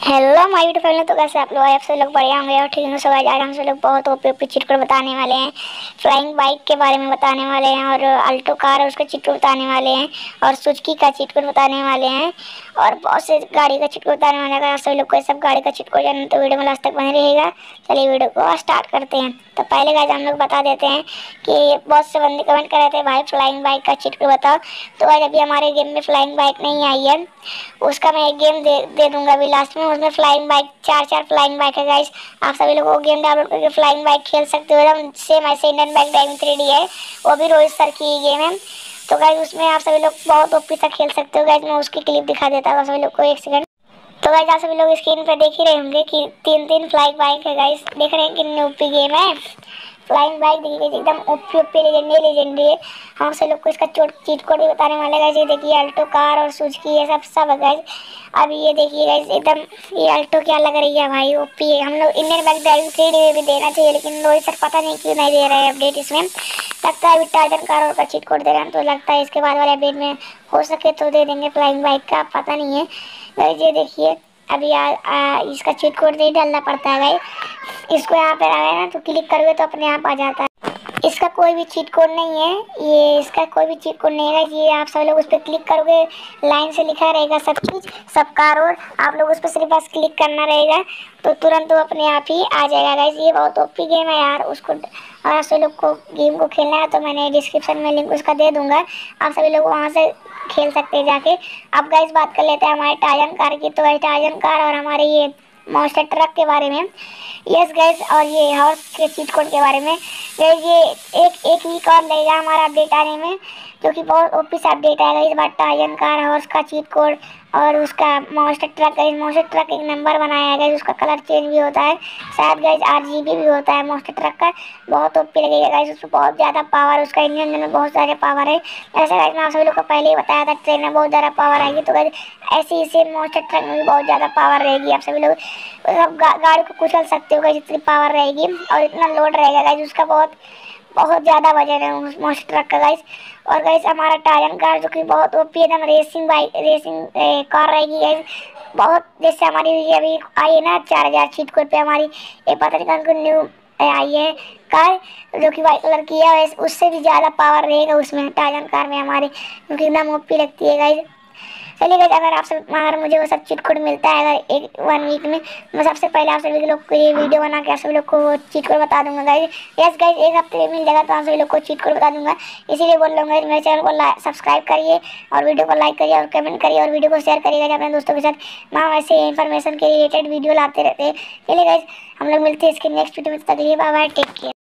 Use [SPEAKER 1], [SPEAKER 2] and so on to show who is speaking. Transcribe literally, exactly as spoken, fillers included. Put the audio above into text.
[SPEAKER 1] Hello my YouTube family. तो कैसे आप लोग आप सब लोग बढ़िया होंगे और ठीक होंगे। सो गाइस आज हम सब लोग बहुत ओपी ओपी चीट कोड बताने वाले हैं। फ्लाइंग बाइक के बारे में बताने वाले हैं और अल्टो कार है उसका चीट कोड बताने वाले हैं और सुजुकी का चीट कोड बताने वाले हैं और बहुत से गाड़ी का चीट कोड बताने वाले हैं। अगर आप सब लोग को सब गाड़ी का चीट कोड जानना तो वीडियो में लास्ट तक बने रहेगा। चलिए वीडियो को स्टार्ट करते हैं। तो पहले गाइस हम लोग बता देते हैं कि बहुत से बंदे कमेंट कर रहे थे भाई फ्लाइंग बाइक का चीट कोड बताओ। तो गाइस अभी हमारे गेम में फ्लाइंग बाइक नहीं आई है, उसका मैं एक गेम दे, दे दूंगा अभी लास्ट में। उसमें फ्लाइंग बाइक चार चार फ्लाइंग बाइक है गाइस। आप सभी लोग वो गेम डाउनलोड करके फ्लाइंग बाइक खेल सकते हो। एकदम सेम ऐसे Indian bike driving three D है, वो भी रोहित सर की गेम है। तो गाइस उसमें आप सभी लोग बहुत ओपी तक खेल सकते हो। गाइस मैं उसकी क्लिप दिखा देता हूँ सभी लोग को, एक सेकंड। तो गाइस आप सभी लोग स्क्रीन पे देख ही रहे होंगे कि तीन तीन फ्लाइंग बाइक है गाइस। देख रहे हैं कितनी ओपी गेम है। फ्लाइंग बाइक देखिए एकदम ओपी ओपी लेजेंडरी लेजेंडरी है। हम सब लोग को इसका चीट कोड भी बताने वाले गाइस। ये देखिए अल्टो कार और सुजुकी ये सब सब है गाइस। अभी ये देखिए गाइस एकदम ये अल्टो क्या लग रही है भाई, ओपी है। हम लोग Indian bike driving three D में भी देना चाहिए लेकिन रोहित सर पता नहीं क्यों नहीं दे रहे हैं अपडेट इसमें। लगता है अभी टाइटन कार और का चीट कोड दे रहे हैं, तो लगता है इसके बाद वाले अपडेट में हो सके तो दे देंगे फ्लाइंग बाइक का, पता नहीं है गाइस। ये देखिए अभी आ, आ, इसका चीट कोड नहीं डालना पड़ता है गाइस। इसको यहाँ पे आए ना तो क्लिक करोगे तो अपने आप आ जाता है। इसका कोई भी चीट कोड नहीं है, ये इसका कोई भी चीट कोड नहीं है। ये आप सब लोग उस पर क्लिक करोगे, लाइन से लिखा रहेगा सब चीज़ सब कार, और आप लोग उस पर सिर्फ बस क्लिक करना रहेगा तो तुरंत वो अपने आप ही आ जाएगा गाइस। ये बहुत ओपी गेम है यार। उसको और आप सभी लोग को गेम को खेलना है तो मैंने डिस्क्रिप्शन में लिंक उसका दे दूंगा, आप सभी लोग वहाँ से खेल सकते हैं जाके। अब गाइस बात कर लेते हैं हमारे टाइटन कार की। तो टाइटन कार और हमारे ये मॉन्स्टर ट्रक के बारे में, यस गाइस, और ये हॉर्स के चीट कोड के बारे में गाइस। ये एक एक वीक और लगेगा हमारा अपडेट आने में, जो कि बहुत ओपी से अपडेट आएगा इस बार। टाइटन कार हॉर्स का चीट कोड और उसका monster truck guys. Monster truck एक नंबर बनाया है गाइस, उसका कलर चेंज भी होता है शायद गाइस, आरजीबी भी होता है मॉन्स्टर ट्रक का। बहुत ओपी लगेगा गाइस, उसमें बहुत ज़्यादा पावर, उसका इंजन में बहुत सारे पावर है। ऐसे गाइस मैं आप सभी लोग को पहले ही बताया था ट्रेन में बहुत ज़्यादा पावर आएगी, तो गाइस ऐसे ही सेम मॉन्स्टर ट्रक में भी बहुत ज़्यादा पावर रहेगी। आप सभी लोग सब गा, गाड़ी को कुचल सकते हो गाइस, इतनी पावर रहेगी और इतना लोड रहेगा गाइस। उसका बहुत बहुत ज़्यादा वजन है उस मॉन्स्टर ट्रक का गाइस। और गाइस हमारा टाइटन कार जो कि बहुत ओपी एकदम रेसिंग बाइक रेसिंग कार रहेगी गाइस। बहुत जैसे हमारी अभी आई है ना चार हज़ार चीट कोड पे हमारी ये पता नहीं कौन न्यू आई है कार जो कि वाइट कलर की है, उससे भी ज़्यादा पावर रहेगा उसमें टाइटन कार में हमारी, क्योंकि एकदम ओपी लगती है गाइस। चलिए गाइस अगर आप सब अगर मुझे वो सब चीट कोड मिलता है अगर एक वन वीक में, मैं सबसे पहले आप सभी लोग को ये वीडियो बना के आप सभी लोग को वो चीट कोड बता दूंगा गाइस। यस गाइस एक हफ्ते में मिल जाएगा तो आप सभी लोग को चीट कोड बता दूंगा। इसीलिए बोल रहा हूँ गाइस मेरे चैनल को सब्सक्राइब करिए और वीडियो को लाइक करिए और कमेंट करिए और वीडियो को शेयर करिएगा अपने दोस्तों के साथ। मैं वैसे इन्फॉर्मेशन के रिलेटेड वीडियो लाते रहते हैं। चलिए गाइस हम लोग मिलते हैं इसके नेक्स्ट वीडियो में, तक के लिए बाय बाय, टेक केयर।